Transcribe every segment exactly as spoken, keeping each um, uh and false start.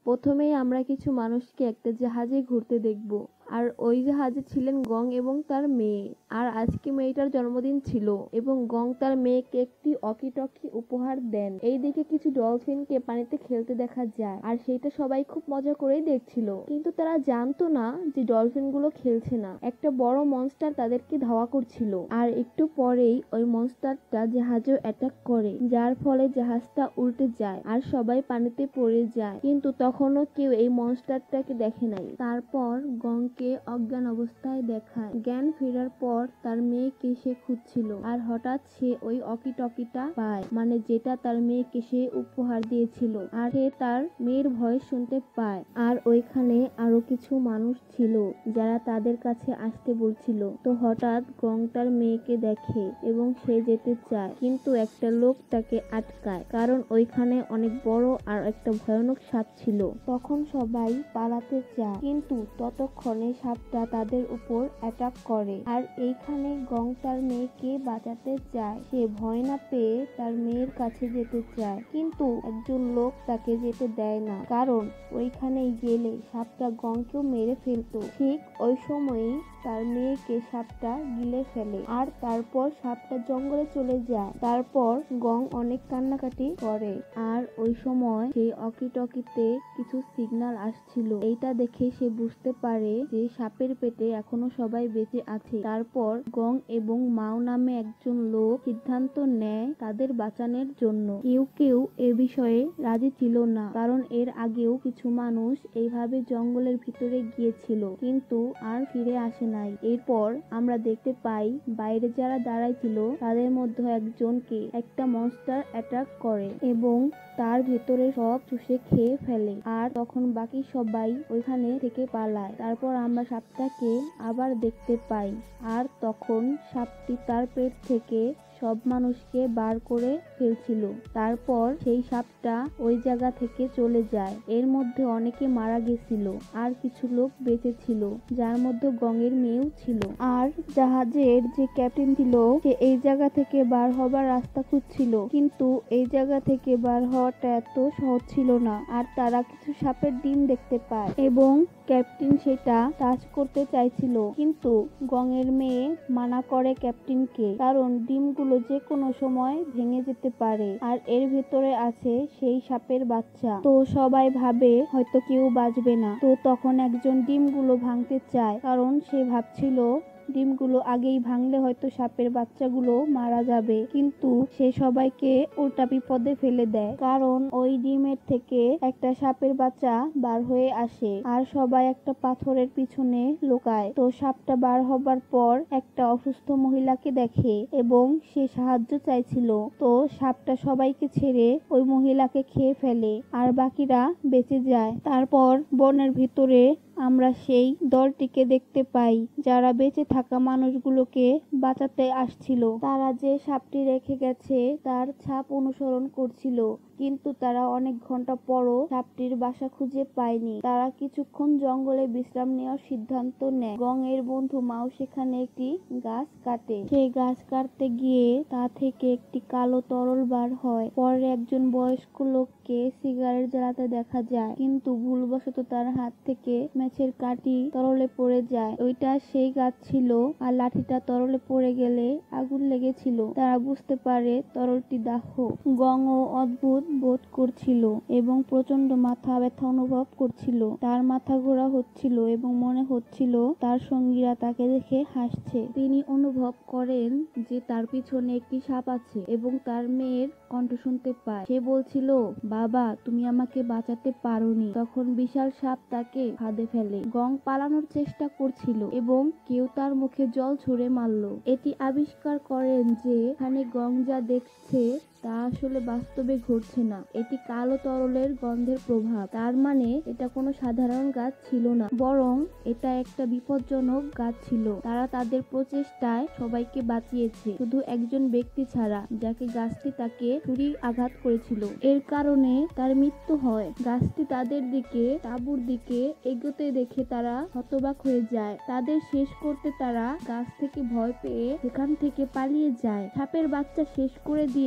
প্রথমেই আমরা কিছু মানুষকে একটা জাহাজে ঘুরতে দেখব। আর ওই জাহাজে ছিলেন গং এবং তার মেয়ে। আর আজকে মেয়েটার জন্মদিন ছিল এবং গং তার মেয়েকে একটি অকি টকি উপহার দেন। এই দিকে কিছু ডলফিনকে পানিতে খেলতে দেখা যায়, আর সেটা সবাই খুব মজা করেই দেখছিল। কিন্তু তারা জানতো না যে ডলফিন গুলো খেলছে না, একটা বড় মনস্টার তাদেরকে ধাওয়া করছিল। আর একটু পরেই ওই মনস্টারটা জাহাজে অ্যাটাক করে, যার ফলে জাহাজটা উল্টে যায় আর সবাই পানিতে পড়ে যায়। কিন্তু তখনও কেউ এই মনস্টারটাকে দেখে নাই। তারপর গং কে অজ্ঞান অবস্থায় দেখায়। জ্ঞান ফেরার পর তার মেয়েকে সে খুঁজছিল, আর হঠাৎ সে ওই অকি টকিটা পায়, মানে যেটা তার মেয়েকে সে উপহার দিয়েছিল। আর সে তার মেয়ের ভয়েস শুনতে পায়। আর ওইখানে আরো কিছু মানুষ ছিল যারা তাদের কাছে আসতে বলছিল। তো হঠাৎ গং তার মেয়েকে দেখে এবং সে যেতে চায়, কিন্তু একটা লোক তাকে আটকায়, কারণ ওইখানে অনেক বড় আর একটা ভয়ানক সাপ ছিল। তখন সবাই পালাতে চায়, কিন্তু ততক্ষণে সাপটা তাদের উপর অ্যাটাক করে। আর এইখানে গং তার মেয়েকে বাঁচাতে চায়। সে ভয় না পেয়ে তার মেয়ের কাছে যেতে চায়, কিন্তু একজন লোক তাকে যেতে দেয় না, কারণ ওইখানে গেলে সাপটা গংকেও মেরে ফেলতো। ঠিক ওই সময়ই তার মেয়েকে সাপটা গিলে ফেলে, আর তারপর সাপটা জঙ্গলে চলে যায়। তারপর গং অনেক কান্নাকাটি করে। আর ওই সময় সেই অকি টকিতে কিছু সিগন্যাল আসছিল। এইটা দেখে সে বুঝতে পারে যে সাপের পেটে এখনো সবাই বেঁচে আছে। তারপর গং এবং মাও নামে একজন লোক সিদ্ধান্ত নেয় তাদের বাঁচানোর জন্য। কেউ কেউ এ বিষয়ে রাজি ছিল না, কারণ এর আগেও কিছু মানুষ এইভাবে জঙ্গলের ভিতরে গিয়েছিল, কিন্তু আর ফিরে আসে নাই। এরপর আমরা দেখতে পাই বাইরে যারা দাঁড়াই ছিল তাদের মধ্যে একজনকে একটা মনস্টার অ্যাটাক করে এবং তার ভেতরে সব চুষে খেয়ে ফেলে। আর তখন বাকি সবাই ওইখানে থেকে পালায়। তারপর আমরা সাপটাকে আবার দেখতে পাই, আর তখন সাপটি তার পেট থেকে সব মানুষকে বার করে ফেলছিল। তারপর সেই সাপটা ওই জায়গা থেকে চলে যায়। এর মধ্যে অনেকে মারা গেছিল, আর কিছু লোক বেঁচে ছিল, যার মধ্যে গঙের মেয়েও ছিল। আর জাহাজের যে ক্যাপ্টেন ছিল সে এই জায়গা থেকে বার হবার রাস্তা খুঁজছিল, কিন্তু এই জায়গা থেকে বার হওয়াটা এত সহজ ছিল না। আর তারা কিছু সাপের ডিম দেখতে পায় এবং ক্যাপ্টেন সেটা টাচ করতে চাইছিল, কিন্তু গঙের মেয়ে মানা করে ক্যাপ্টেনকে, কারণ ডিমগুলো যে কোনো সময় ভেঙে যেতে পারে, আর এর ভেতরে আছে সেই সাপের বাচ্চা। তো সবাই ভাবে হয়তো কেউ বাঁচবে না। তো তখন একজন ডিমগুলো ভাঙতে চায়, কারণ সে ভাবছিল ডিমগুলো আগেই ভাঙলে হয়তো সাপের বাচ্চাগুলো মারা যাবে, কিন্তু সে সবাইকে উল্টা বিপদে ফেলে দেয়, কারণ ওই ডিমের থেকে একটা সাপের বাচ্চা বার হয়ে আসে। আর সবাই একটা পাথরের পিছনে লুকায়। তো সাপটা বার হবার পর একটা অসুস্থ মহিলাকে দেখে এবং সে সাহায্য চাইছিল। তো সাপটা সবাইকে ছেড়ে ওই মহিলাকে খেয়ে ফেলে, আর বাকিরা বেঁচে যায়। তারপর বনের ভিতরে আমরা সেই দলটিকে দেখতে পাই যারা বেঁচে থাকা মানুষগুলোকে বাঁচাতে আসছিল। তারা যে সাপটি রেখে গেছে তার ছাপ অনুসরণ করছিল, কিন্তু তারা অনেক ঘন্টা পরও সাপটির বাসা খুঁজে পায়নি। তারা কিছুক্ষণ জঙ্গলে বিশ্রাম নেওয়ার সিদ্ধান্ত নেয়। গং এর বন্ধু মাও সেখানে একটি গাছ কাটে। সেই গাছ কাটতে গিয়ে তা থেকে একটি কালো তরল বার হয়। পরে একজন বয়স্ক লোককে সিগারেট জ্বালাতে দেখা যায়, কিন্তু ভুলবশত তার হাত থেকে ম্যাচের কাঠি তরলে পড়ে যায়। ওইটা সেই গাছ ছিল, আর লাঠিটা তরলে পড়ে গেলে আগুন লেগেছিল। তারা বুঝতে পারে তরলটি দাহ। গং ও অদ্ভুত বোধ করছিল এবং প্রচন্ড মাথা ব্যথা অনুভব করছিল। তার মাথা ঘোরা হচ্ছিল এবং মনে হচ্ছিল তার সঙ্গীরা তাকে দেখে হাসছে। তিনি অনুভব করেন যে তার পিছনে একটি সাপ আছে এবং তার মেয়ের কণ্ঠ শুনতে পায়। সে বলছিল, বাবা তুমি আমাকে বাঁচাতে পারোনি। তখন বিশাল সাপ তাকে ফাঁদে ফেলে। গং পালানোর চেষ্টা করছিল এবং কেউ তার মুখে জল ছুঁড়ে মারল। এটি আবিষ্কার করেন যে এখানে গং যা দেখছে তা আসলে বাস্তবে ঘটছে না, এটি কালো তরলের গন্ধের প্রভাব। তার মানে এটা কোনো সাধারণ গাছ ছিল না, বরং এটা একটা বিপজ্জনক গাছ ছিল। তারা তাদের প্রচেষ্টায় সবাইকে বাঁচিয়েছে, শুধু একজন ব্যক্তি ছাড়া, যাকে গাছটি তাকে ছুরি আঘাত করেছিল। এর কারণে তার মৃত্যু হয়। গাছটি তাদের দিকে তাঁবুর দিকে এগোতে দেখে তারা হতবাক হয়ে যায়। তাদের শেষ করতে তারা গাছ থেকে ভয় পেয়ে সেখান থেকে পালিয়ে যায়। সাপের বাচ্চা শেষ করে দিয়েছেন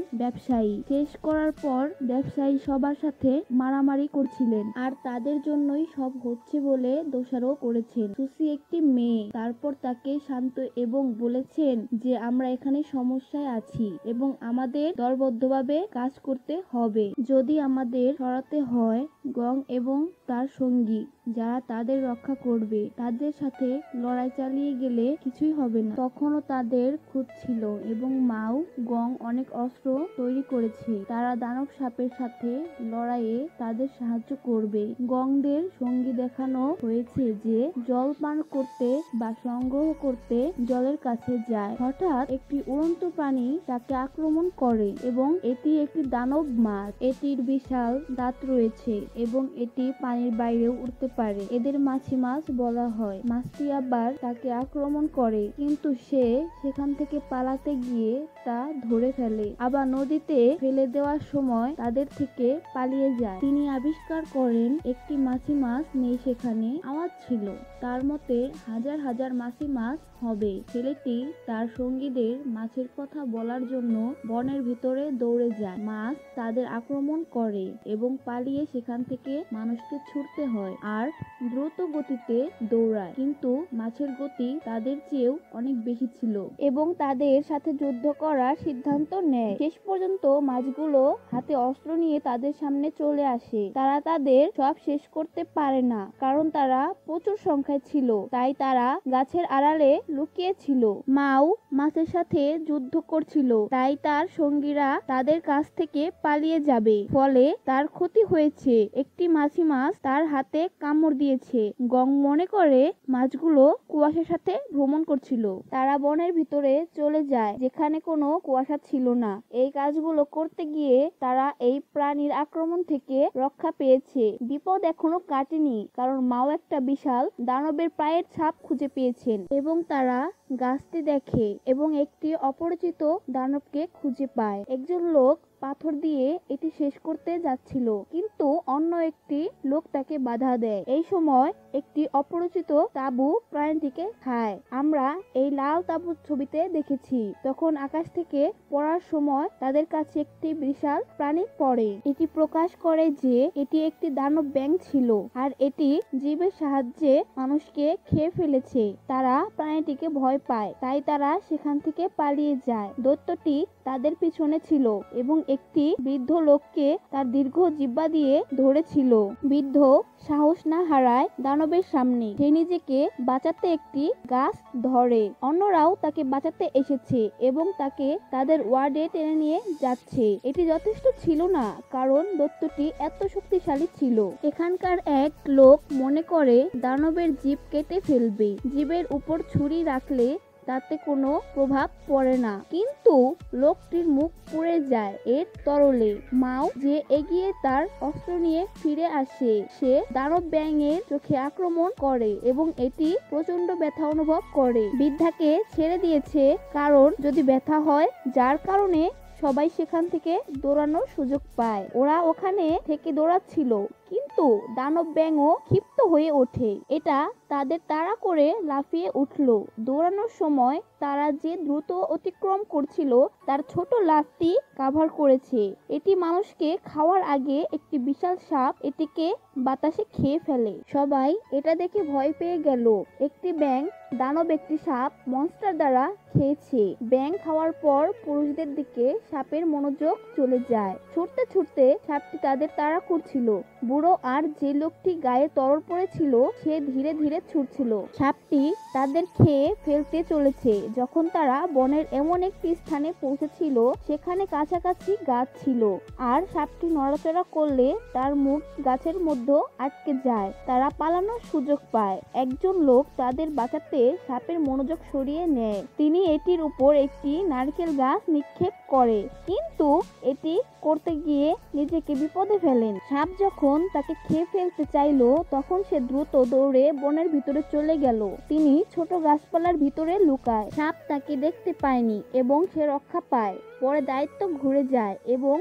ব্যবসায়ী। শেষ করার পর ব্যবসায়ী সবার সাথে মারামারি করছিলেন আর তাদের জন্যই সব হচ্ছে বলে দোষারোপ করেছেন। সুসি একটি মেয়ে। তারপর তাকে শান্ত এবং বলেছেন যে আমরা এখানে সমস্যায় আছি এবং আমাদের দলবদ্ধভাবে কাজ করতে হবে। যদি আমাদের সরাতে হয় গং এবং তার সঙ্গী যারা তাদের রক্ষা করবে, তাদের সাথে লড়াই চালিয়ে গেলে কিছুই হবে না। তখনও তাদের খুঁজছিল এবং মাও গং অনেক অস্ত্র তৈরি করেছে। তারা দানব সাপের সাথে লড়াইয়ে তাদের সাহায্য করবে। গংদের সঙ্গী দেখানো হয়েছে যে জল পান করতে বা সংগ্রহ করতে জলের কাছে যায়। হঠাৎ একটি উড়ন্ত প্রাণী তাকে আক্রমণ করে এবং এটি একটি দানব মাছ। এটির বিশাল দাঁত রয়েছে এবং এটি পানির বাইরেও উঠতে পারে। এদের মাছি মাছ বলা হয়। মাছটি আবার তাকে আক্রমণ করে কিন্তু সে সেখান থেকে পালাতে গিয়ে তা ধরে ফেলে। আবার নদীতে ফেলে দেওয়ার সময় তাদের থেকে পালিয়ে যায়। তিনি আবিষ্কার করেন একটি মাছি মাছ নেই সেখানে। আওয়াজ ছিল। তার মতে হাজার হাজার মাছি মাছ হবে। ছেলেটি তার সঙ্গীদের মাছের কথা বলার জন্য বনের ভিতরে দৌড়ে যায়। মাছ তাদের আক্রমণ করে এবং পালিয়ে সেখান থেকে মানুষকে ছুটতে হয় আর দ্রুত গতিতে দৌড়ায়, কিন্তু মাছের গতি তাদের চেয়েও অনেক বেশি ছিল এবং তাদের সাথে যুদ্ধ করার সিদ্ধান্ত নেয়। শেষ পর্যন্ত মাছগুলো হাতে অস্ত্র নিয়ে তাদের সামনে চলে আসে। তারা তাদের সব শেষ করতে পারে না কারণ তারা প্রচুর সংখ্যায় ছিল, তাই তারা গাছের আড়ালে লুকিয়ে ছিল। মাও মাছের সাথে যুদ্ধ করছিল, তাই তার সঙ্গীরা তাদের কাছ থেকে পালিয়ে যাবে। ফলে তার ক্ষতি হয়েছে। একটি মাছি মাছ তার হাতে কামড় দিয়েছে। গং মনে করে মাছগুলো কুয়াশার সাথে ভ্রমণ করছিল। তারা বনের ভিতরে চলে যায় যেখানে কোনো কুয়াশা ছিল না। এই কাজগুলো করতে গিয়ে তারা এই প্রাণীর আক্রমণ থেকে রক্ষা পেয়েছে। বিপদ এখনো কাটেনি কারণ মাও একটা বিশাল দানবের পায়ের ছাপ খুঁজে পেয়েছেন এবং তারা গাছটি দেখে এবং একটি অপরিচিত দানবকে খুঁজে পায়। একজন লোক পাথর দিয়ে এটি শেষ করতে যাচ্ছিল কিন্তু অন্য একটি লোক তাকে বাধা দেয়। এই সময় একটি অপরিচিত তাবু প্রাণীটিকে খায়। আমরা এই লাল তাবু ছবিতে দেখেছি। তখন আকাশ থেকে পড়ার সময় তাদের কাছে একটি বিশাল প্রাণী পড়ে। এটি প্রকাশ করে যে এটি একটি দানব ব্যাঙ ছিল আর এটি জীবের সাহায্যে মানুষকে খেয়ে ফেলেছে। তারা প্রাণীটিকে ভয় পায়, তাই তারা সেখান থেকে পালিয়ে যায়। দৈত্যটি তাদের পিছনে ছিল এবং একটি বৃদ্ধ লোককে তার দীর্ঘ জিহ্বা দিয়ে ধরেছিল। বৃদ্ধ সাহস না হারায় দানবের সামনে। সে নিজেকে বাঁচাতে একটি গাছ ধরে। অন্যরাও তাকে বাঁচাতে এসেছে এবং তাকে তাদের ওয়ার্ডে টেনে নিয়ে যাচ্ছে। এটি যথেষ্ট ছিল না কারণ দৈত্যটি এত শক্তিশালী ছিল। এখানকার এক লোক মনে করে দানবের জিভ কেটে ফেলবে। জিভের উপর ছুরি রাখলে তাতে কোনো প্রভাব পড়ে না, কিন্তু লোকটির মুখ পুড়ে যায় এর তরলে। মাও যে এগিয়ে তার অস্ত্র নিয়ে ফিরে আসে। সে দানব ব্যাঙের চোখে আক্রমণ করে এবং এটি প্রচন্ড ব্যথা অনুভব করে। বৃদ্ধাকে ছেড়ে দিয়েছে কারণ যদি ব্যথা হয়, যার কারণে সবাই সেখান থেকে দৌড়ানোর সুযোগ পায়। ওরা ওখানে থেকে দৌড়াচ্ছিল কিন্তু দানব ব্যাঙও ক্ষিপ্ত হয়ে ওঠে। এটা তাদের তাড়া করে লাফিয়ে উঠল। দৌড়ানোর সময় তারা যে দ্রুত অতিক্রম করছিল তার ছোট লাফটি কাভার করেছে। এটি মানুষকে খাওয়ার আগে একটি বিশাল সাপ এটিকে বাতাসে খেয়ে ফেলে। সবাই এটা দেখে ভয় পেয়ে গেল। একটি ব্যাঙ দানব একটি সাপ মনস্টার দ্বারা খেয়েছে। ব্যাঙ খাওয়ার পর পুরুষদের দিকে সাপের মনোযোগ চলে যায়। ছুটতে ছুটতে সাপটি তাদের তাড়া করছিল। বুড়ো আর যে লোকটি গায়ে তরল পড়েছিল সে ধীরে ধীরে ছুটছিল। সাপটি তাদের খেয়ে ফেলতে চলেছে। যখন তারা বনের এমন একটি স্থানে পৌঁছেছিল সেখানে কাছাকাছি গাছ ছিল আর সাপটি নড়াচড়া করলে তার মুখ গাছের মধ্যে আটকে যায়। তারা পালানোর সুযোগ পায়। একজন লোক তাদের বাঁচাতে সাপের মনোযোগ সরিয়ে নেয়। তিনি এটির উপর একটি নারকেল গাছ নিক্ষেপ করে কিন্তু এটি করতে গিয়ে নিজেকে বিপদে ফেলেন। সাপ যখন তাকে খেয়ে ফেলতে চাইল তখন সে দ্রুত দৌড়ে বনের ভিতরে চলে গেল। তিনি ছোট গাছপালার ভিতরে লুকায়। সাপ তাকে দেখতে পায়নি এবং সে রক্ষা পায়। পরে দায়িত্ব ঘুরে যায় এবং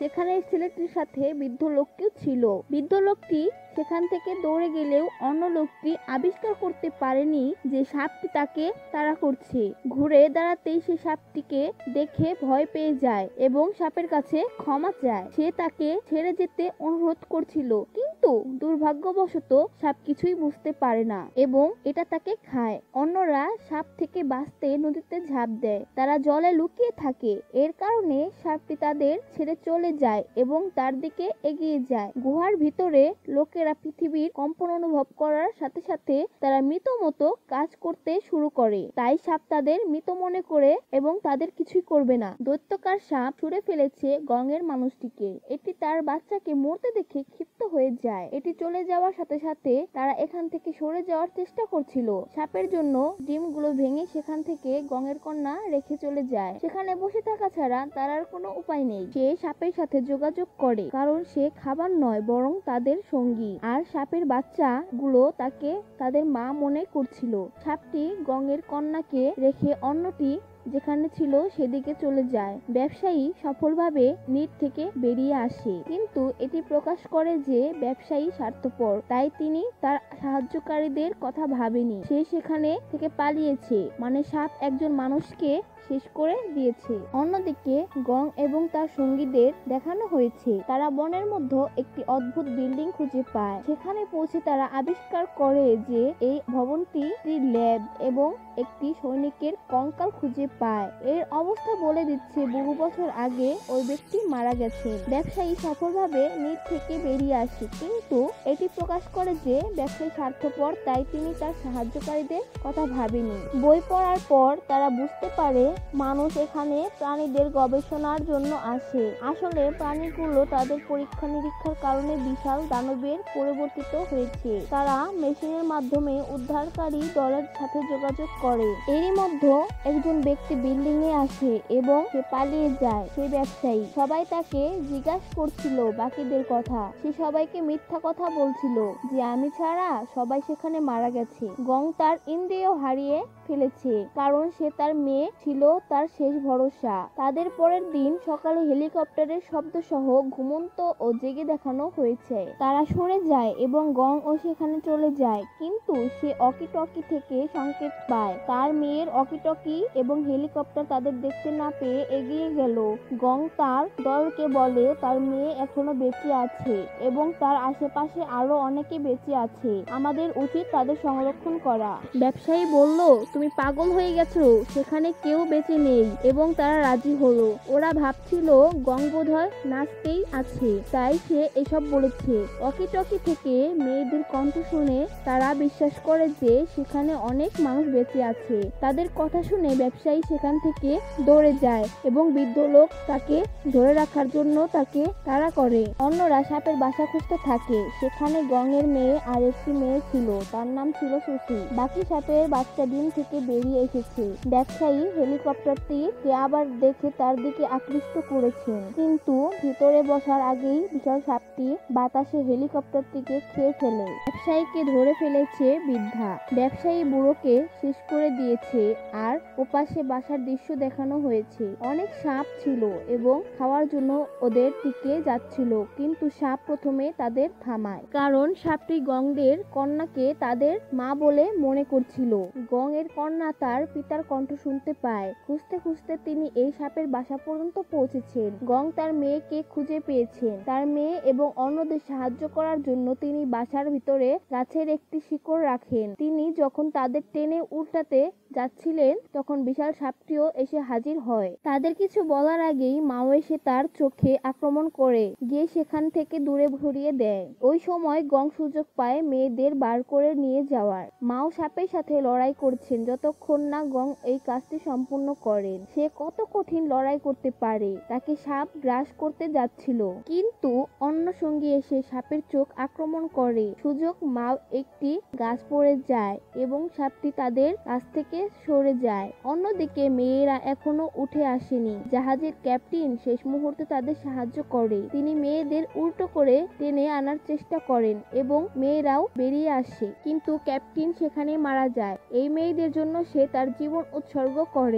সেখানে ছেলেটির সাথে বৃদ্ধ লোকটিও ছিল। বৃদ্ধ লোকটি সেখান থেকে দৌড়ে গেলেও অন্য লোকটি আবিষ্কার করতে পারেনি যে সাপটি তাকে তাড়া করছে। ঘুরে দাঁড়াতেই সে সাপটিকে দেখে ভয় পেয়ে যায় এবং সাপের কাছে ক্ষমা চায়। সে তাকে ছেড়ে যেতে অনুরোধ করছিল, কিন্তু দুর্ভাগ্যবশত সাপ কিছুই বুঝতে পারে না এবং এটা তাকে খায়। অন্যরা সাপ থেকে বাঁচতে নদীতে ঝাঁপ দেয়। তারা জলে লুকিয়ে থাকে। এর কারণে সাপটি তাদের ছেড়ে চলে যায় এবং তার দিকে এগিয়ে যায়। গুহার ভিতরে লোকে পৃথিবীর কম্পন অনুভব করার সাথে সাথে তারা মৃত মতো কাজ করতে শুরু করে। তাই সাপ তাদের মৃত মনে করে এবং তাদের কিছুই করবে না। দৈত্যকার সাপ ছুঁড়ে ফেলেছে গঙের মানুষটিকে। এটি তার বাচ্চাকে মরতে দেখে ক্ষিপ্ত হয়ে যায়। এটি চলে যাওয়ার সাথে সাথে তারা এখান থেকে সরে যাওয়ার চেষ্টা করছিল। সাপের জন্য ডিমগুলো ভেঙে সেখান থেকে গঙের কন্যা রেখে চলে যায়। সেখানে বসে থাকা ছাড়া তার আর কোনো উপায় নেই। সে সাপের সাথে যোগাযোগ করে, কারণ সে খাবার নয় বরং তাদের সঙ্গী। আর সাপের বাচ্চা গুলো তাকে তাদের মা মনে করছিল। সাপটি গঙের কন্যাকে রেখে অন্যটি যেখানে ছিল সেদিকে চলে যায়। ব্যবসায়ী সফলভাবে নিট থেকে বেরিয়ে আসে, কিন্তু এটি প্রকাশ করে যে ব্যবসায়ী স্বার্থপর, তাই তিনি তার সাহায্যকারীদের কথা ভাবেনি। সে সেখানে থেকে পালিয়েছে, মানে সাপ একজন মানুষকে শেষ করে দিয়েছে। অন্যদিকে গং এবং তার সঙ্গীদের দেখানো হয়েছে তারা বনের মধ্যে একটি অদ্ভুত বিল্ডিং খুঁজে পায়। সেখানে পৌঁছে তারা আবিষ্কার করে যে এই ভবনটি ল্যাব এবং একটি সৈনিকের কঙ্কাল খুঁজে পায়। এর অবস্থা বলে দিচ্ছে বহু বছর আগে ওই ব্যক্তি মারা গেছে। ব্যবসায়ী সফলভাবে নিট থেকে বেরিয়ে আসে, কিন্তু এটি প্রকাশ করে যে ব্যবসায়ী স্বার্থপর, তাই তিনি তার সাহায্যকারীদের কথা ভাবেনি। বই পড়ার পর তারা বুঝতে পারে মানুষ এখানে প্রাণীদের গবেষণার জন্য আসে। আসলে প্রাণীগুলো তাদের পরীক্ষা নিরীক্ষার কারণে বিশাল দানবের পরিবর্তিত হয়েছে। তারা মেশিনের মাধ্যমে উদ্ধারকারী দলের সাথে যোগাযোগ করে। এরই মধ্যে একজন ব্যক্তি বিল্ডিং এ আসে এবং সে পালিয়ে যায়। সেই ব্যবসায়ী সবাই তাকে জিজ্ঞাসা করছিল বাকিদের কথা। সে সবাইকে মিথ্যা কথা বলছিল যে আমি ছাড়া সবাই সেখানে মারা গেছে। গং তার ইন্দ্রিয় হারিয়ে ফেলেছে, কারণ সে তার মেয়ে ছিল তার শেষ ভরসা। তাদের পরের দিন সকালে হেলিকপ্টারের শব্দ সহ ঘুমন্ত ও জেগে দেখানো হয়েছে। তারা সরে যায় এবং গং ও সেখানে চলে যায়, কিন্তু সে অকিটকি থেকে সংকেত পায়। তার মেয়ের অকিটকি এবং হেলিকপ্টার তাদের দেখতে না পেয়ে এগিয়ে গেল। গং তার দলকে বলে তার মেয়ে এখনো বেঁচে আছে এবং তার আশেপাশে আরো অনেকে বেঁচে আছে, আমাদের উচিত তাদের সংরক্ষণ করা। ব্যবসায়ী বলল, তুমি পাগল হয়ে গেছো, সেখানে কেউ বেঁচে নেই, এবং তারা রাজি হলো। ওরা ভাবছিল গং বোধহয় নাচতেই আছে, তাই সে এসব বলেছে। অকিটকি থেকে মেয়েদের কণ্ঠ শুনে তারা বিশ্বাস করে যে সেখানে অনেক মানুষ বেঁচে আছে। তাদের কথা শুনে ব্যবসায়ী সেখান থেকে দৌড়ে যায় এবং বৃদ্ধ লোক তাকে ধরে রাখার জন্য তাকে তাড়া করে। অন্যরা সাপের বাসা খুঁজতে থাকে। সেখানে গঙের মেয়ে আর একটি মেয়ে ছিল, তার নাম ছিল সুসি। বাকি সাপের বাচ্চা ডিম থেকে বেরিয়ে এসেছে। ব্যবসায়ী হেলিকপ্টারটিকে আবার দেখে তার দিকে আকৃষ্ট করেছেন, কিন্তু ভিতরে বসার আগেই বিশাল সাপটি বাতাসে হেলিকপ্টারটিকে খেয়ে ফেলে। ব্যবসায়ীকে ধরে ফেলেছে বৃদ্ধা। ব্যবসায়ী বুড়োকে শেষ করে দিয়েছে। আর ওপাশে বাসার দৃশ্য দেখানো হয়েছে। অনেক সাপ ছিল এবং খাওয়ার জন্য ওদের দিকে যাচ্ছিল, কিন্তু সাপ প্রথমে তাদের থামায়, কারণ সাপটি গংদের কন্যাকে তাদের মা বলে মনে করছিল। গং এর কন্যা তার পিতার কণ্ঠ শুনতে পায়। খুঁজতে খুঁজতে তিনি এই সাপের বাসা পর্যন্ত পৌঁছেছেন। গং তার মেয়েকে খুঁজে পেয়েছেন। তার মেয়ে এবং অন্যদের সাহায্য করার জন্য তিনি বাসার ভিতরে গাছের একটি শিকড় রাখেন। তিনি যখন তাদের টেনে উল্টাতে যাচ্ছিলেন তখন বিশাল সাপটিও এসে হাজির হয়। তাদের কিছু বলার আগেই মাও এসে তার চোখে আক্রমণ করে গিয়ে সেখান থেকে দূরে সরিয়ে দেয়। ওই সময় গং সুযোগ পায় মেয়েদের বার করে নিয়ে যাওয়ার। মাও সাপের সাথে লড়াই করছেন যতক্ষণ না গং এই কাজটি সম্পূর্ণ করেন। সে কত কঠিন লড়াই করতে পারে, তাকে সাপ গ্রাস করতে যাচ্ছিল, কিন্তু অন্য সঙ্গী এসে সাপের চোখ আক্রমণ করে। সুযোগ মাও একটি গাছ পড়ে যায় এবং সাপটি তাদের কাছ থেকে সরে যায়। অন্যদিকে মেয়েরা এখনো উঠে আসেনি। জাহাজের ক্যাপ্টেন শেষ মুহূর্তে তাদের সাহায্য করে। তিনি মেয়েদের উল্টো করে টেনে আনার চেষ্টা করেন এবং মেয়েরাও বেরিয়ে আসে, কিন্তু ক্যাপ্টেন সেখানে মারা যায়। এই মেয়েদের জন্য সে তার জীবন উৎসর্গ করে।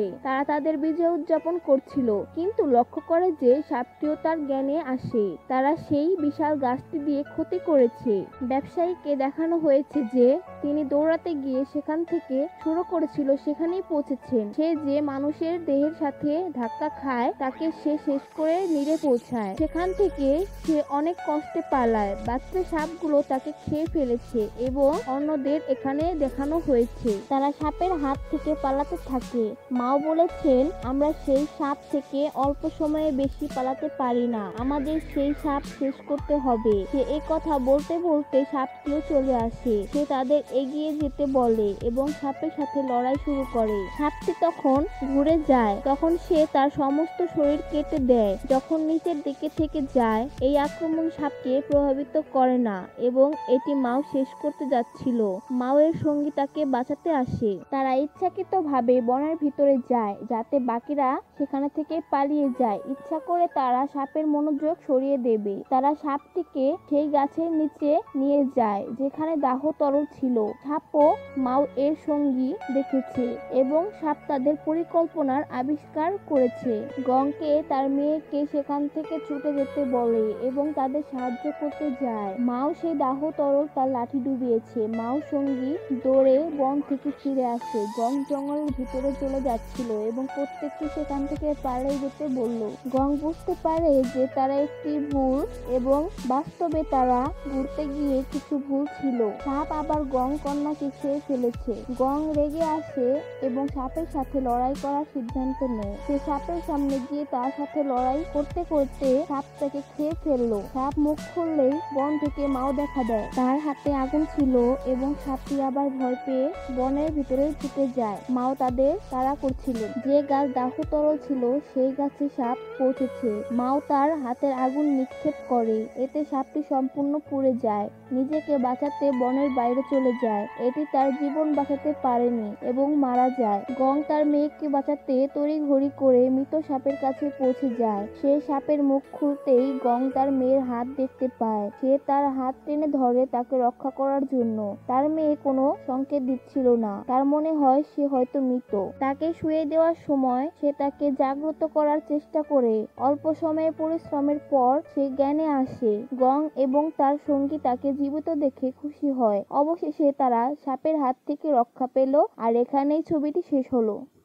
করে তারা তাদের বিজয় উদযাপন করছিল, কিন্তু লক্ষ্য করে যে সাপটিও তার জ্ঞানে আসে। তারা সেই বিশাল গাছটি দিয়ে ক্ষতি করেছে। ব্যবসায়ীকে দেখানো হয়েছে যে তিনি দৌড়াতে গিয়ে সেখান থেকে শুরু করেছিল সেখানেই পৌঁছেছেন। সে যে মানুষের দেহের সাথে ধাক্কা খায় তাকে সে শেষ করে নিরে পৌঁছায়। সেখান থেকে সে অনেক কষ্টে পালায়। বাচ্চা সাপগুলো তাকে খেয়ে ফেলেছে এবং অন্যদের এখানে দেখানো হয়েছে। তারা সাপের হাত থেকে পালাতে থাকে। মাও বলেছেন, আমরা সেই সাপ থেকে অল্প সময়ে বেশি পালাতে পারি না, আমাদের সেই সাপ শেষ করতে হবে। সে এই কথা বলতে বলতে সাপটিও চলে আসে। সে তাদের এগিয়ে যেতে বলে এবং সাপের সাথে লড়াই শুরু করে। সাপটি তখন ঘুরে যায়, তখন সে তার সমস্ত শরীর কেটে দেয়। যখন নিচের দিকে থেকে যায়, এই আক্রমণ সাপকে প্রভাবিত করে না এবং এটি মাও শেষ করতে যাচ্ছিল। মাও এর সঙ্গী তাকে বাঁচাতে আসে। তারা ইচ্ছাকৃতভাবে বনের ভিতরে যায় যাতে বাকিরা সেখানে থেকে পালিয়ে যায়। ইচ্ছা করে তারা সাপের মনোযোগ সরিয়ে দেবে। তারা সাপটিকে সেই গাছের নিচে নিয়ে যায় যেখানে দাহ তরল ছিল। সাপও মাও এর সঙ্গী দেখেছে এবং সাপ তাদের পরিকল্পনার আবিষ্কার করেছে। গংকে তার মেয়েকে সেখান থেকে ছুটে যেতে বলে এবং তাদের সাহায্য করতে যায়। মাও সেই দাহ তরল তার লাঠি ডুবিয়েছে। মাও সঙ্গী দৌড়ে বন থেকে ফিরে আসে। গং জঙ্গলের ভিতরে চলে যাচ্ছিল এবং প্রত্যেককে সেখান থেকে পালিয়ে যেতে বলল। গং বুঝতে পারে যে তারা একটি ভুল এবং বাস্তবে তারা ঘুরতে গিয়ে কিছু ভুল ছিল। সাপ আবার গং কন্যাকে খেয়ে ফেলেছে। গং রেগে আসে এবং সাপের সাথে লড়াই করার সিদ্ধান্ত নেয়। সে সাপের সামনে গিয়ে তার সাথে লড়াই করতে করতে সাপ তাকে খেয়ে ফেললো। সাপ মুখ খুললেই বন থেকে মাও দেখা দেয়। তার হাতে আগুন ছিল এবং সাপটি আবার ভয় পেয়ে বনের ভিতরে ছুটে যায়। মাও তাদের তাড়া করছিলেন। যে গাছ দাহ তরল ছিল সেই গাছে সাপ পৌঁছেছে। মাও তার হাতের আগুন নিক্ষেপ করে, এতে সাপটি সম্পূর্ণ পুড়ে যায়। নিজেকে বাঁচাতে বনের বাইরে চলে যায়। এটি তার জীবন বাঁচাতে পারেনি এবং মারা যায়। গং তার মেয়েকে বাঁচাতে তড়িঘড়ি করে মৃত সাপের কাছে পৌঁছে যায়। সে সাপের মুখ খুলতেই গং তার মেয়ের হাত দেখতে পায়। সে তার হাত টেনে ধরে তাকে রক্ষা করার জন্য। তার মেয়ে কোনো সংকেত দিচ্ছিল না। তার মনে হয় সে হয়তো মৃত। তাকে শুয়ে দেওয়ার সময় সে তাকে জাগ্রত করার চেষ্টা করে। অল্প সময়ে পরিশ্রমের পর সে জ্ঞানে আসে। গং এবং তার সঙ্গী তাকে জীবিত দেখে খুশি হয়। অবশেষে তারা সাপের হাত থেকে রক্ষা পেল। আর এখানেই ছবিটি শেষ হলো।